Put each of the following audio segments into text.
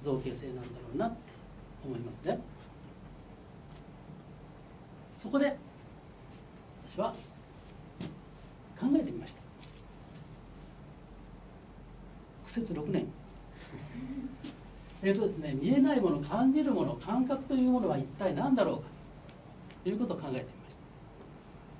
造形性なんだろうなって思いますね。そこで私は考えてみました。苦節6年ですね、見えないもの、感じるもの、感覚というものは一体何だろうかということを考えてみました。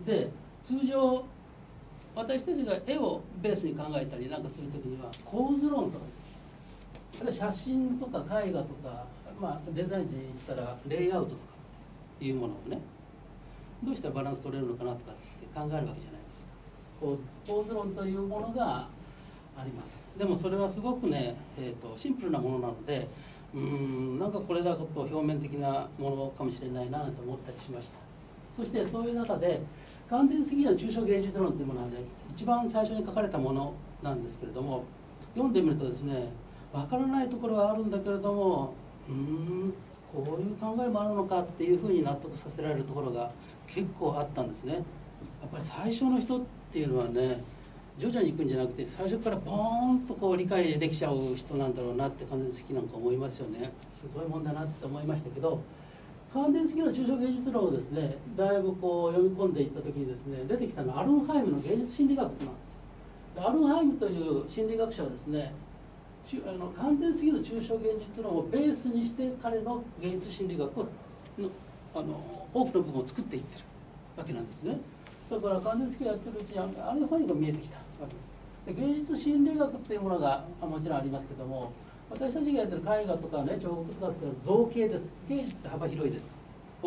で、通常私たちが絵をベースに考えたりなんかするときには構図論とかですね、あるいは写真とか絵画とか、デザインで言ったらレイアウトとかいうものをね、どうしたらバランス取れるのかなとかって考えるわけじゃないですか。構図論というものがあります。でもそれはすごくね、シンプルなものなので、なんかこれだと表面的なものかもしれないなと思ったりしました。そしてそういう中で観点主義の抽象芸術論というものはね、一番最初に書かれたものなんですけれども、読んでみるとですね、分からないところはあるんだけれども、こういう考えもあるのかっていうふうに納得させられるところが結構あったんですね。やっぱり最初の人っていうのはね、徐々に行くんじゃなくて最初からボーンとこう理解できちゃう人なんだろうなって観点主義なんか思いますよね。すごいもんだなって思いましたけど、観点主義の抽象芸術論をですね、だいぶこう読み込んでいった時にですね、出てきたのはアルンハイムの芸術心理学なんですよ。アルンハイムという心理学者はですね、観点主義の抽象芸術論をベースにして彼の芸術心理学の多くの部分を作っていってるわけなんですね。だから観点主義をやってるうちにある範囲が見えてきたわけです。で、芸術心理学っていうものがもちろんありますけども、私たちがやってる絵画とかね、彫刻とかっていうのは造形です。芸術って幅広いですから、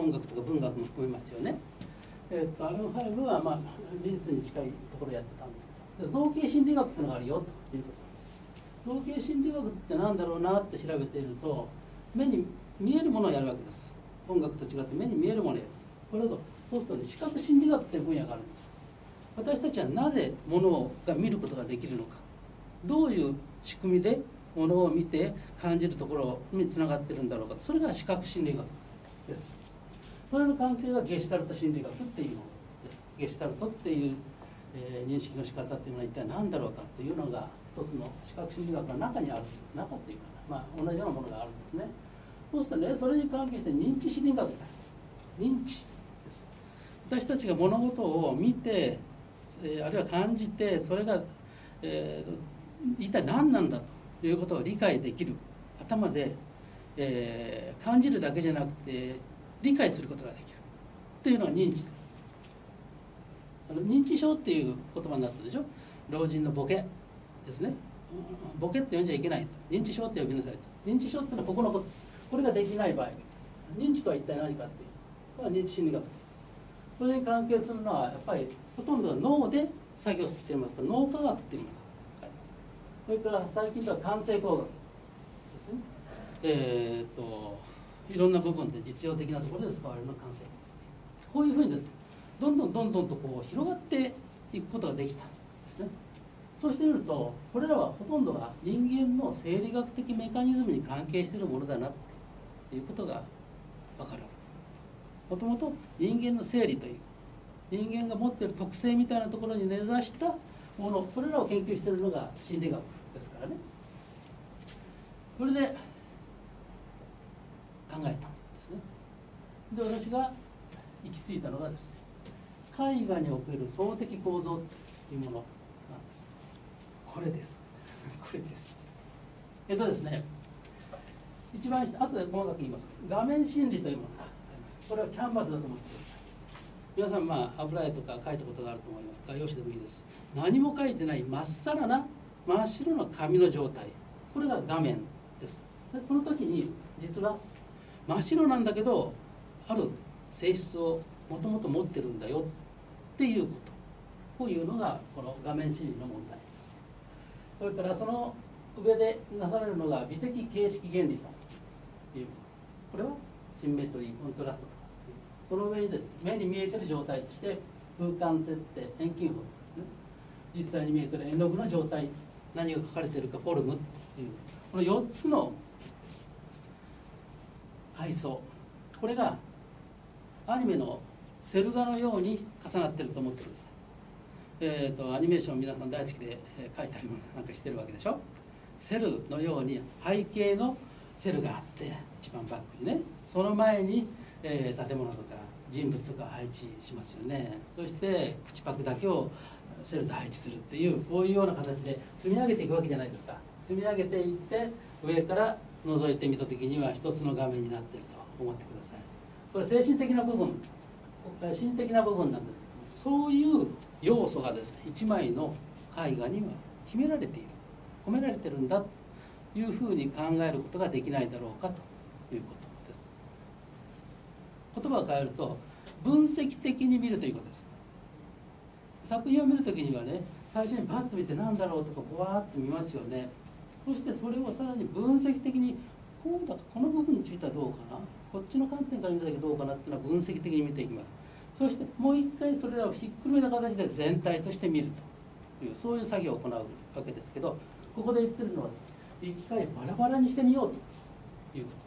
音楽とか文学も含めますよね。アルンハイムは美術に近いところをやってたんですけど、造形心理学っていうのがあるよということ。造形心理学って何だろうなって調べていると、目に見えるものをやるわけです。音楽と違って目に見えるものをやる。これだとそうすると、視覚心理学っていう分野があるんですよ。私たちはなぜものが見ることができるのか、どういう仕組みでものを見て感じるところにつながってるんだろうか、それが視覚心理学です。それの関係がゲシュタルト心理学っていうものです。ゲシュタルトっていう、認識の仕方っていうのは一体何だろうかというのが一つの視覚心理学の中にある、中っていうかな、同じようなものがあるんですね。そうするとね、それに関係して認知心理学だ。認知です。私たちが物事を見て、あるいは感じて、それが、一体何なんだということを理解できる、頭で、感じるだけじゃなくて理解することができるというのが認知です。認知症っていう言葉になったでしょ。老人のボケですね。ボケって呼んじゃいけないと、認知症って呼びなさいと。認知症っていうのはここのことです。これができない場合、認知とは一体何かっていう、これは認知心理学。それに関係するのはやっぱりほとんどが脳で作業してきていますから脳科学っていうものが、はい、それから最近では感性工学ですね。いろんな部分で実用的なところで使われるのが感性工学。こういうふうにですね、どんどんとこう広がっていくことができたんですね。そうしてみると、これらはほとんどが人間の生理学的メカニズムに関係しているものだなっていうことが分かるわけです。もともと人間の生理という人間が持っている特性みたいなところに根ざしたもの、これらを研究しているのが心理学ですからね。それで考えたんですね。で、私が行き着いたのがですね、絵画における相的構造というものなんです。これですこれです。ですね、一番下、後で細かく言います。画面心理というものがあります。これはキャンバスだと思ってください。皆さん油絵とか描いたことがあると思います。画用紙でもいいです。何も描いてないまっさらな真っ白な紙の状態、これが画面です。でその時に実は真っ白なんだけどある性質をもともと持ってるんだよっていうことをいうのがこの画面心理の問題です。それからその上でなされるのが美的形式原理という、これはシンメトリー、コントラストとか、その上にですね、目に見えている状態として空間設定、遠近法とかですね、実際に見えている絵の具の状態、何が書かれているかフォルムっていう、この4つの階層、これがアニメのセル画のように重なっていると思ってください。アニメーション皆さん大好きで描いたりもなんかしてるわけでしょ。セルのように背景のセルがあって一番バックにね、その前に、建物とか人物とか配置しますよね。そして口パクだけをセルで配置するっていう、こういうような形で積み上げていくわけじゃないですか。積み上げていって上から覗いてみた時には一つの画面になっていると思ってください。これ精神的な部分、心的な部分なんです。そういう要素がですね、一枚の絵画には秘められている、込められてるんだというふうに考えることができないだろうかということです。言葉を変えると分析的に見るということです。作品を見るときにはね、最初にパッと見て何だろうとかぼわーっと見ますよね。そしてそれをさらに分析的に、こうだかこの部分についてはどうかな、こっちの観点から見た時どうかなっていうのは分析的に見ていきます。そしてもう一回それらをひっくるめた形で全体として見るという、そういう作業を行うわけですけど、ここで言ってるのはですね、一回バラバラにしてみようということ、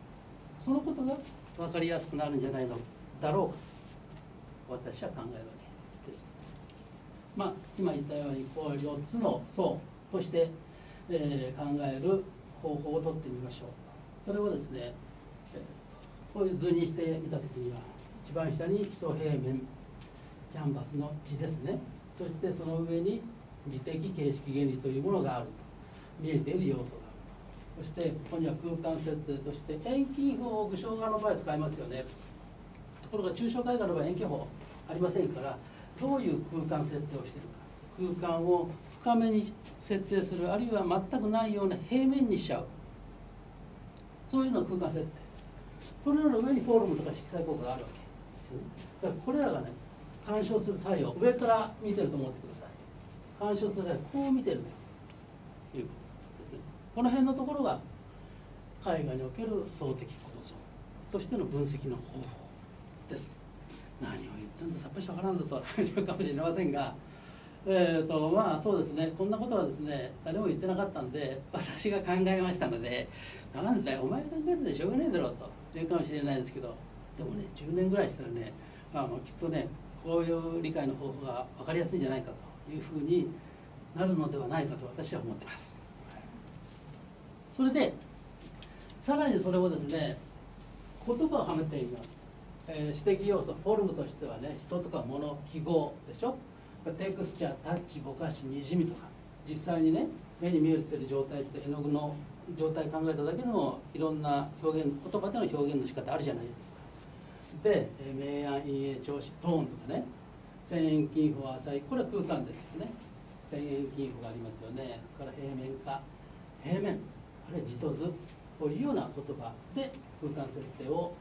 そのことが分かりやすくなるんじゃないのだろうかと私は考えるわけです。まあ、今言ったようにこう4つの層として、考える方法をとってみましょう。それをですね、こういう図にしてみたときには、一番下に基礎平面キャンバスの字ですね、そしてその上に美的形式原理というものがあると、見えている要素があると。そしてここには空間設定として遠近法を具象画の場合使いますよね。ところが抽象絵画の場合遠近法ありませんから、どういう空間設定をしているか、空間を深めに設定する、あるいは全くないような平面にしちゃう、そういうのが空間設定。それらの上にフォルムとか色彩効果があるわけですよね。だからこれらがね、干渉する作用、上から見てると思ってください。干渉する作用、こう見てるということですね。この辺のところが絵画における層的構造としての分析の方法です。何を言ってんださっぱりわからんぞというかもしれませんが、まあそうですね、こんなことはですね誰も言ってなかったんで私が考えましたので、なんだよお前が考えててしょうがないだろうと言うかもしれないですけど、でもね10年ぐらいしたらね、きっとねこういう理解の方法が分かりやすいんじゃないかというふうになるのではないかと私は思ってます。それでさらにそれをですね、言葉をはめてみます。指摘要素、フォルムとしてはね、人とか物、記号でしょ。テクスチャー、タッチ、ぼかし、にじみとか、実際にね目に見えてる状態って絵の具の状態考えただけでもいろんな表現、言葉での表現の仕方あるじゃないですか。で明暗陰影調子トーンとかね、線遠近法浅い、これは空間ですよね。線遠近法がありますよね。それから平面化、平面、あるいは字と図、こういうような言葉で空間設定を、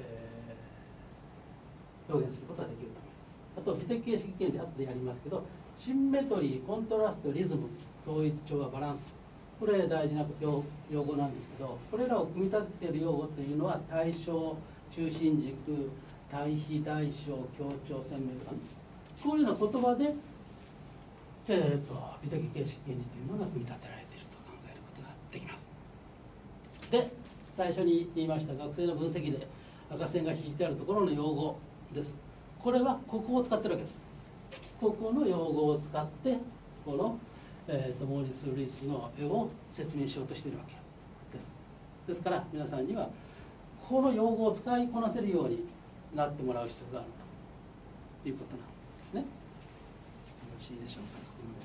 表現することができると思います。あと美的形式原理、後でやりますけど、シンメトリー、コントラスト、リズム、統一、調和、バランス、これ大事な用語なんですけど、これらを組み立てている用語というのは対象、中心軸、対比、大小、強調、鮮明感、こういうような言葉で、美的形式原理というものが組み立てられていると考えることができます。で最初に言いました学生の分析で赤線が引いてあるところの用語です。これはここを使ってるわけです。ここの用語を使ってこの、モーリス・ルイスの絵を説明しようとしているわけです。ですから皆さんにはこの用語を使いこなせるようになってもらう必要があるということなんですね。よろしいでしょうか。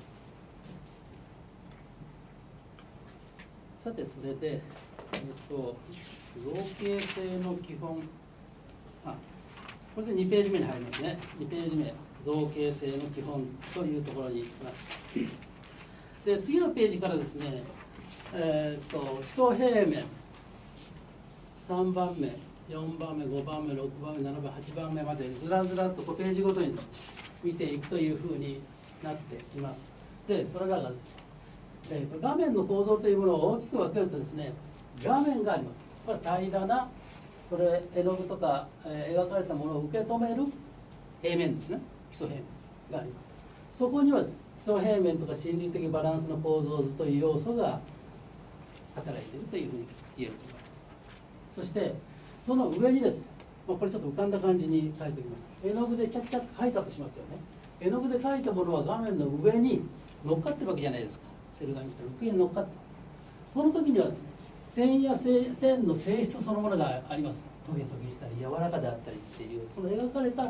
さてそれで、造形性の基本、これで2ページ目に入りますね。2ページ目、造形性の基本というところに行きます。で次のページからですね、基礎平面3番目、4番目、5番目、6番目、7番目、8番目までずらずらっと5ページごとに見ていくというふうになっています。でそれらがですね、画面の構造というものを大きく分けるとですね、画面があります。これは平らな、それ絵の具とか、描かれたものを受け止める平面ですね。基礎平面があります。そこにはですね、基礎平面とか心理的バランスの構造図という要素が働いているというふうに言えると思います。そしてその上にですね、これちょっと浮かんだ感じに書いておきました。絵の具でチャッチャッと描いたとしますよね。絵の具で描いたものは画面の上に乗っかってるわけじゃないですか。セル画にしたら上に乗っかってます。その時にはですね、 点や線の性質そのものがあります。トゲトゲしたり柔らかであったりっていう、その描かれた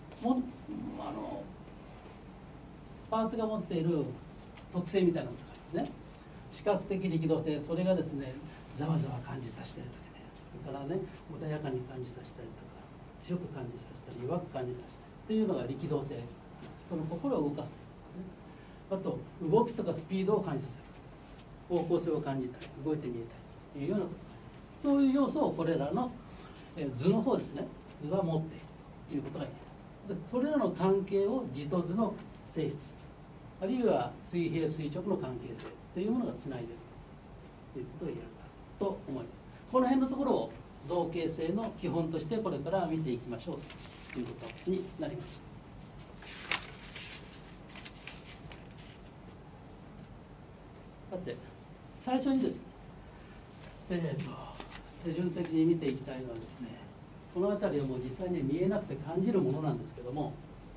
パーツが持っている特性みたいなものがありますね。視覚的力動性、それがですねざわざわ感じさせたりとかね、それからね穏やかに感じさせたりとか強く感じさせたり弱く感じさせたりっていうのが力動性、人の心を動かすという、ね、あと動きとかスピードを感じさせる、方向性を感じたり動いて見えたりというようなことです。そういう要素をこれらの図の方ですね、図は持っているということが言えます。でそれらの関係を字と図の性質、あるいは水平垂直の関係性というものがつないでいるということが言えるかと思います。この辺のところを造形性の基本としてこれから見ていきましょうということになります。さて最初にですね、手順的に見ていきたいのはですね、この辺りはもう実際には見えなくて感じるものなんですけども、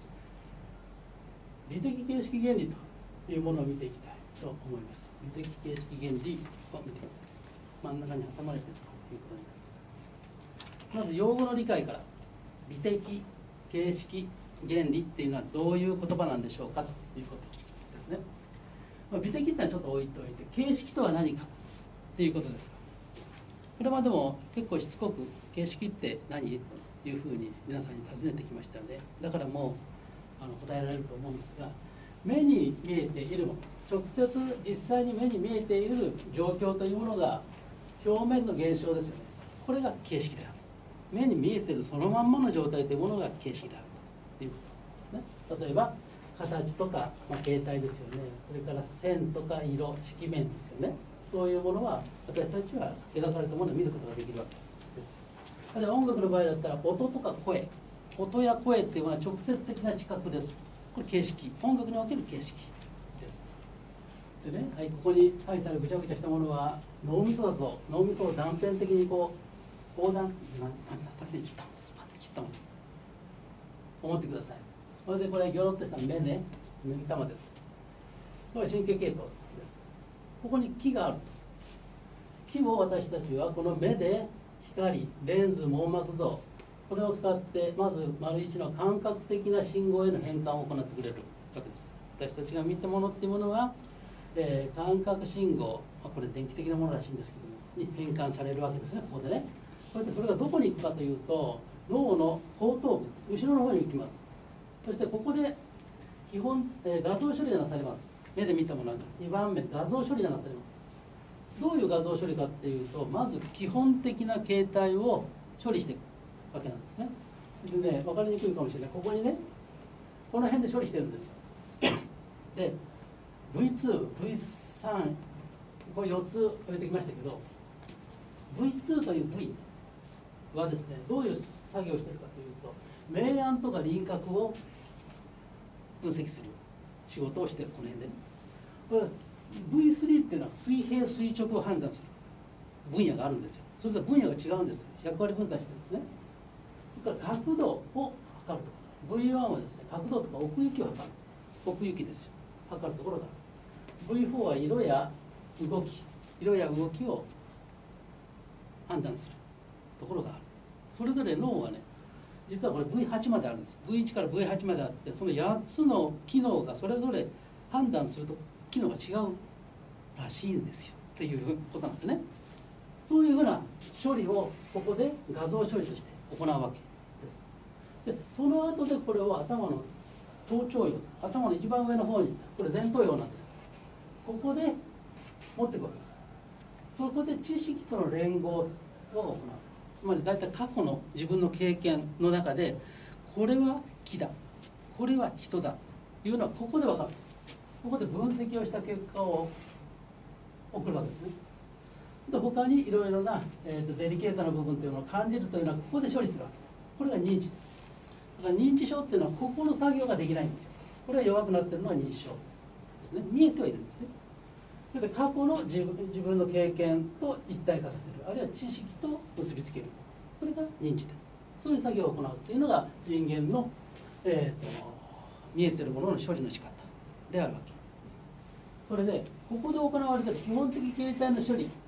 理的形式原理というものを見ていきたいと思います。理的形式原理を見ていきたい。真ん中に挟まれているということになります。まず用語の理解から、理的形式原理っていうのはどういう言葉なんでしょうかということですね。美的っていうのはちょっと置いておいて、形式とは何かということですが、これまでも結構しつこく形式って何というふうに皆さんに尋ねてきましたよね。だからもう答えられると思うんですが、目に見えているもの、直接実際に目に見えている状況というものが表面の現象ですよね。これが形式である。目に見えているそのまんまの状態というものが形式であるということですね。例えば形とか、形態ですよね。それから線とか色、色面ですよね。そういうものは私たちは描かれたものを見ることができるわけです。あるいは音楽の場合だったら音とか声、音や声っていうのは直接的な知覚です。これ形式、音楽における形式です。でね、はい、ここに書いてあるぐちゃぐちゃしたものは脳みそだと、脳みそを断片的にこう横断縦に切ったもの、スパッと切ったもの思ってください。それでこれギョロッとした目ね、目玉です。これ神経系統です。ここに気があると。気を私たちはこの目で光、レンズ、網膜像、これを使ってまず丸一の感覚的な信号への変換を行ってくれるわけです。私たちが見たものっていうものは、感覚信号、これ電気的なものらしいんですけども、に変換されるわけですね、ここでね。そしてそれがどこに行くかというと、脳の後頭部、後ろの方に行きます。そしてここで基本、画像処理がなされます。目で見たものが2番目、画像処理がなされます。どういう画像処理かっていうと、まず基本的な形態を処理していくわけなんですね。でね、分かりにくいかもしれない。ここにね、この辺で処理してるんですよ。で、V2、V3、これ4つ置いてきましたけど、V2 という V はですね、どういう作業をしているかというと、明暗とか輪郭を分析する仕事をしている、この辺でね。これ V3 っていうのは水平垂直を判断する分野があるんですよ。それと分野が違うんです。役割分担してるんですね。それから角度を測るところ、V1 はですね、角度とか奥行きを測る、奥行きですよ、測るところがある。V4 は色や動きを判断するところがある。それぞれ脳はね、実はこれ V8 まであるんです。V1 から V8 まであって、その8つの機能がそれぞれ判断すると機能が違うらしいんですよっていうことなんですね。そういうふうな処理をここで画像処理として行うわけです。でその後でこれを頭の頭頂葉、頭の一番上の方に、これ前頭葉なんです。ここで持っていくわけです。そこで知識との連合を行う。つまり大体過去の自分の経験の中で、これは木だ、これは人だというのはここで分かる。ここで分析をした結果を送るわけですね。で他にいろいろな、デリケートな部分というのを感じるというのはここで処理するわけです。これが認知です。だから認知症っていうのはここの作業ができないんですよ。これが弱くなっているのが認知症ですね。見えてはいるんですね。それで過去の自分の経験と一体化させる、あるいは知識と結びつける、これが認知です。そういう作業を行うというのが人間の、見えているものの処理の仕方であるわけです。それでここで行われた基本的形態の処理、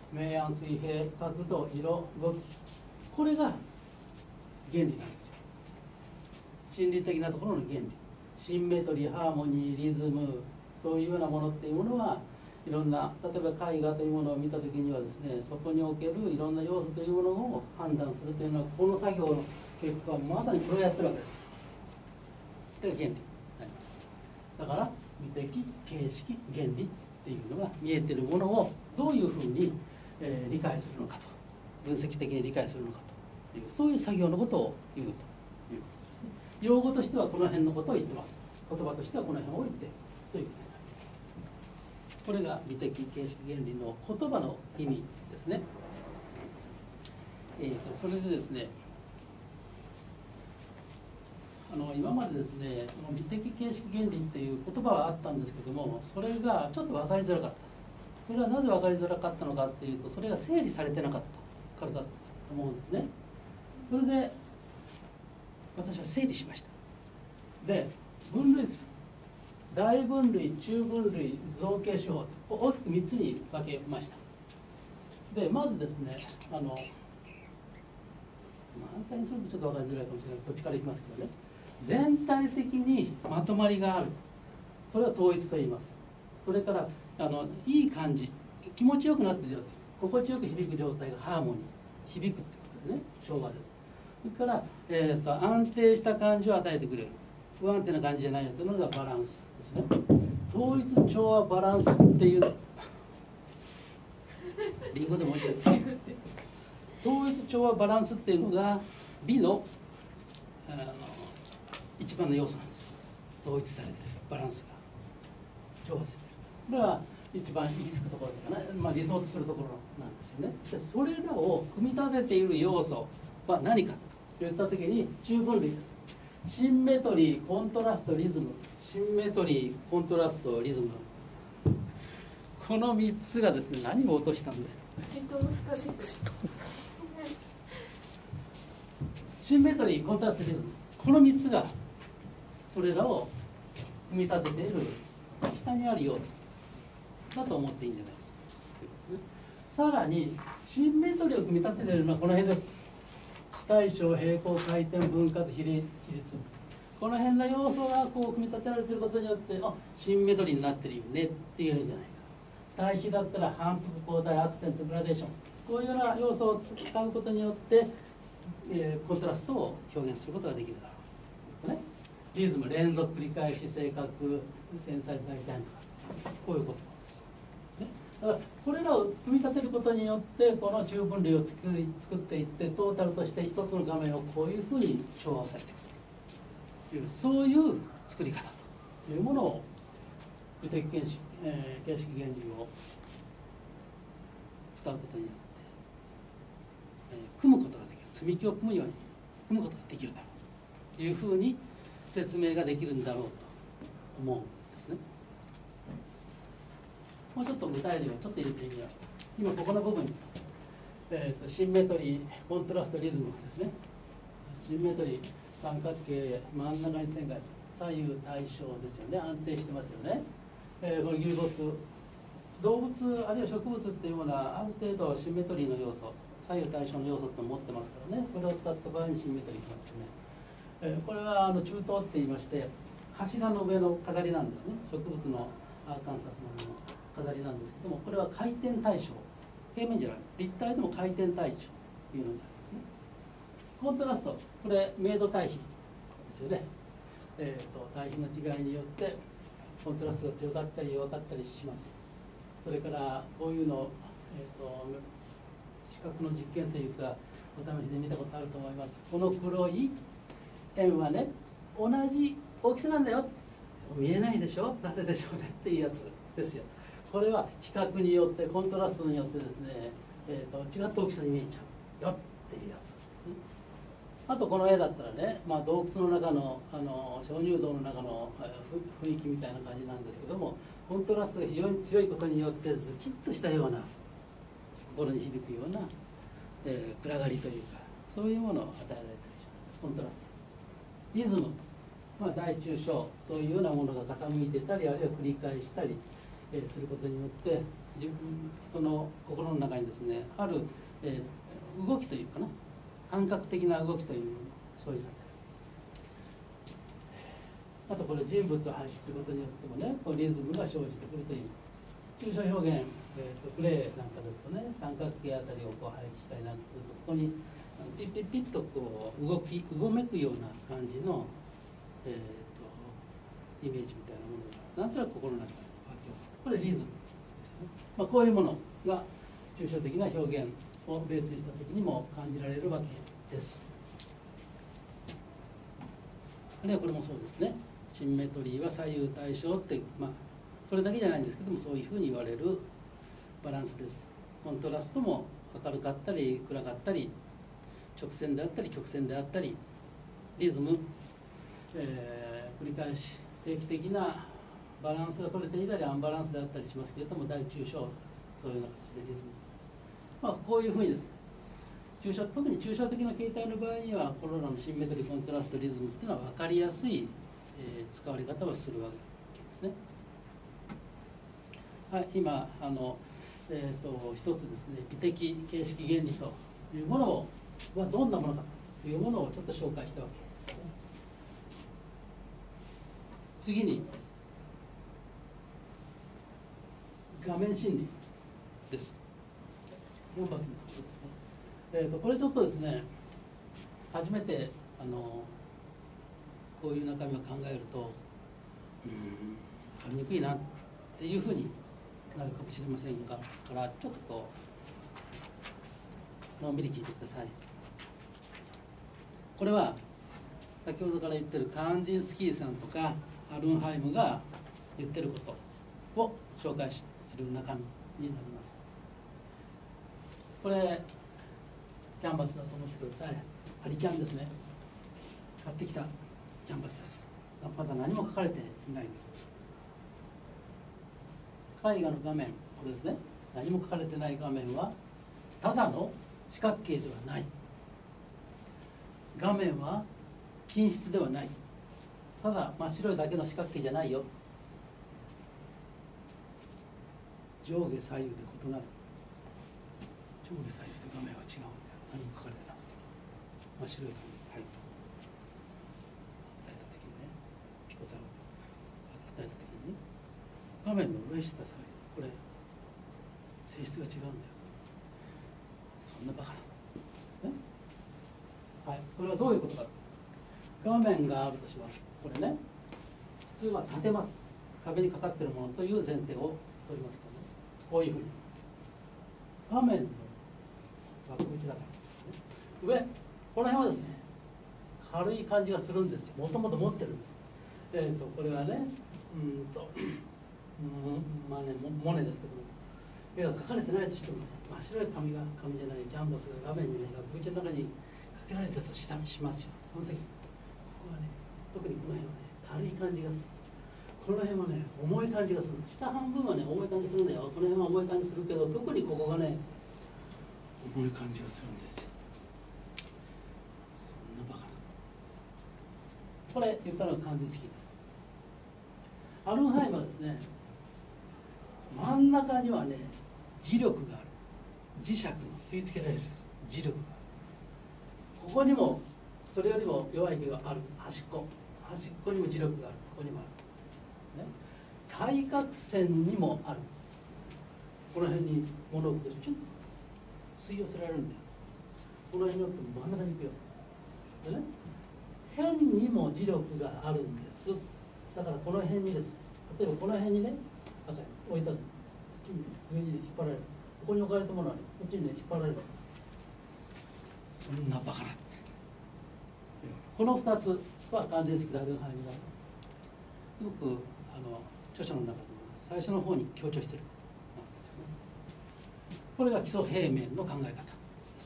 明暗水平角度色動き、これが原理なんですよ。心理的なところの原理、シンメトリー、ハーモニー、リズム、そういうようなものっていうものはいろんな、例えば絵画というものを見た時にはですね、そこにおけるいろんな要素というものを判断するというのは、この作業の結果まさにこれをやってるわけですよ。これが原理になります。だから美的形式原理っていうのが見えてるものをどういうふうに、理解するのかと、分析的に理解するのかという、そういう作業のことを言うということですね。用語としてはこの辺のことを言ってます。言葉としてはこの辺を言っているということになります。これが美的形式原理の言葉の意味ですね。それでですね、今までですね、その美的形式原理っていう言葉はあったんですけども、それがちょっと分かりづらかった。それはなぜ分かりづらかったのかっていうと、それが整理されてなかったからだと思うんですね。それで私は整理しました。で、分類する、大分類、中分類、造形手法、大きく3つに分けました。で、まずですね、反対にするとちょっと分かりづらいかもしれない。こっちからいきますけどね、全体的にまとまりがある、それを統一と言います。それからいい感じ、気持ちよくなってるやつ、心地よく響く状態がハーモニー、響くってことでね、調和です。それから、安定した感じを与えてくれる、不安定な感じじゃないやつのがバランスですね。統一調和バランスっていうリンゴでもおいしいです。統一調和バランスっていうのが美の一番の要素なんですよ。統一されてるバランスが調和されてる、これは一番行き着くところというかな、理想とするところなんですよね。でそれらを組み立てている要素は何かといった時に中分類です。シンメトリー、コントラスト、リズム。シンメトリー、コントラスト、リズム、この3つがですね、何を落としたんだよ。シンメトリー、コントラスト、リズム、この3つがそれらを組み立てている下にある要素だと思っていいんじゃないかということですね。さらにシンメトリーを組み立てているのはこの辺です。非対称、平行、回転、分割、比率、この辺の要素がこう組み立てられていることによって、シンメトリーになってるよねって言えるんじゃないか。対比だったら反復、交代、アクセント、グラデーション、こういうような要素を使うことによって、コントラストを表現することができるだろう、ね、リズム、連続、繰り返し、正確、繊細、大胆とか、こういうこと、ね、だからこれらを組み立てることによってこの中分類を作っていって、トータルとして一つの画面をこういうふうに調和させていくという、そういう作り方というものを美的形式原理を使うことによって、組むことができる、積み木を組むように組むことができるだろうというふうに説明ができるんだろうと思うんですね。もうちょっと具体例をちょっと入れてみました。今ここの部分に、シンメトリー、コントラスト、リズムですね。シンメトリー、三角形、真ん中に線がある、左右対称ですよね、安定してますよね。この有物、動物あるいは植物っていうものはある程度シンメトリーの要素、左右対称の要素って持ってますからね、それを使った場合にシンメトリーいきますよね。これは中東って言いまして、柱の上の飾りなんですね。植物のアーカンサスの飾りなんですけども、これは回転対称、平面じゃない、立体でも回転対称というのになりますね。コントラスト、これ明度対比ですよね。対比の違いによってコントラストが強かったり弱かったりします。それからこういうの、視覚の実験というかお試しで見たことあると思います。この黒い円はね、同じ大きさなんだよ、見えないでしょ、なぜでしょうねっていうやつですよ。これは比較によって、コントラストによってですね、違った大きさに見えちゃうよっていうやつですね。あとこの絵だったらね、洞窟の中の鍾乳洞の中の雰囲気みたいな感じなんですけども、コントラストが非常に強いことによってズキッとしたような、心に響くような、暗がりというか、そういうものを与えられたりします。コントラスト、リズム、大中小、そういうようなものが傾いてたり、あるいは繰り返したり、することによって、 人の心の中にですねある、動きというかな感覚的な動きというものを生じさせる。あとこれ人物を配置することによってもねこうリズムが生じてくるという抽象表現、プレーなんかですとね三角形あたりをこう配置したりなんかするとここにピッピッピッとこううごめくような感じの、イメージみたいなものがなんとなく心の中に湧き起こる。これリズムですよね。こういうものが抽象的な表現をベースにした時にも感じられるわけです。あるいはこれもそうですね。シンメトリーは左右対称って、それだけじゃないんですけどもそういうふうに言われるバランスです。コントラストも明るかったり暗かったり直線であったり曲線であったりリズム、繰り返し定期的なバランスが取れていたりアンバランスであったりしますけれども大抽象とかそういうような形でリズム、こういうふうにですね特に抽象的な形態の場合にはこれらのシンメトリーコントラストリズムっていうのは分かりやすい、使われ方をするわけですね。はい、今一つですね美的形式原理というものはどんなものかというものをちょっと紹介したわけです。次に画面心理です。4番のところですね。これちょっとですね初めてこういう中身を考えると分かりにくいなっていうふうになるかもしれませんがからちょっとこうのんびり聞いてください。これは先ほどから言ってるカーンディンスキーさんとかアルンハイムが言ってることを紹介する中身になります。これキャンバスだと思ってください。ハリキャンですね。買ってきたキャンバスです。まだ何も書かれていないんです。絵画の画面、これですね。何も書かれてない画面はただの四角形ではない。画面は均質ではない。ただ真っ白いだけの四角形じゃないよ。上下左右で異なる。上下左右で画面は違うんだよ。何も書かれてなくて真っ白い紙に与えた時にねピコタを与えた時にね画面の上下左右これ性質が違うんだよ。そんなバカな、ね、はい、これはどういうことか。画面があるとします。これね普通は立てます。壁にかかっているものという前提を取りますからね。こういうふうに画面の枠縁だから上この辺はですね軽い感じがするんですよ。もともと持ってるんです。これはねモネですけども絵が描かれてないとしてもね真っ白い紙じゃないキャンバスが画面にね額縁の中にかけられてたとしますよ。その時ここはね特にこの辺はね軽い感じがする。この辺はね重い感じがする。下半分はね重い感じするんだよ。この辺は重い感じするけど特にここがね重い感じがするんですよ。そんなバカな。これ言ったのがカーンディンスキーです。アルンハイマーはですね真ん中にはね磁力がある。磁石に吸い付けられる磁力がある。ここにもそれよりも弱い毛がある。端っこにも磁力がある。ここにもある、ね、対角線にもある。この辺に物を置くとちょっと吸い寄せられるんだよ。この辺になって真ん中に行くよ。でね辺にも磁力があるんです。だからこの辺にですね例えばこの辺にね置いたの上に引っ張られる。ここに置かれたものはねこっちにね引っ張られる。そんなバカなって。この2つはカーンディンスキーとアルンハイムがすごく著書の中でも最初の方に強調しているなんですよね。これが基礎平面の考え方です。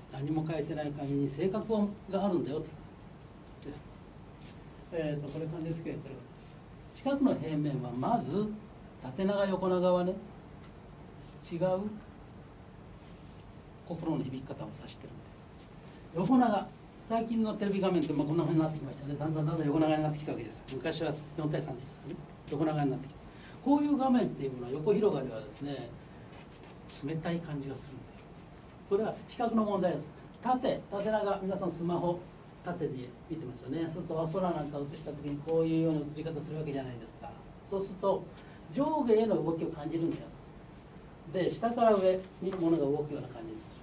何も書いてない紙に性格があるんだよということです。これカーンディンスキーが言ってるわけです。四角の平面はまず縦長横長はね違う心の響き方を指してるんで横長最近のテレビ画面ってこんな風になってきましたね。だんだん横長になってきたわけです。昔は4対3でしたからね横長になってきた。こういう画面っていうものは横広がりはですね冷たい感じがするんだよ。それは比較の問題です。縦長、皆さんスマホ縦で見てますよね。そうすると空なんか映した時にこういうような映り方するわけじゃないですか。そうすると上下への動きを感じるんだよ。で下から上に物が動くような感じです。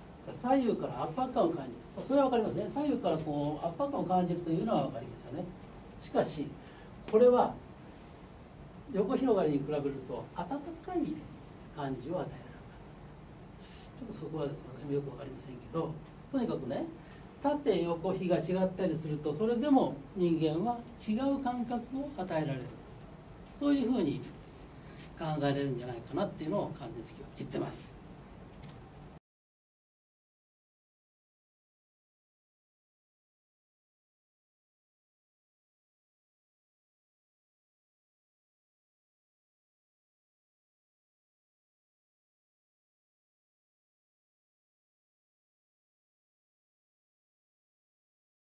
左右から圧迫感を感じる。それは分かりますね。左右からこう圧迫感を感じるというのは分かりますよね。しかしこれは横広がりに比べると温かい感じを与えられるかと。ちょっとそこはですね、私もよく分かりませんけど、とにかくね、縦横比が違ったりすると、それでも人間は違う感覚を与えられる、そういうふうに考えられるんじゃないかなっていうのを関連式は言ってます。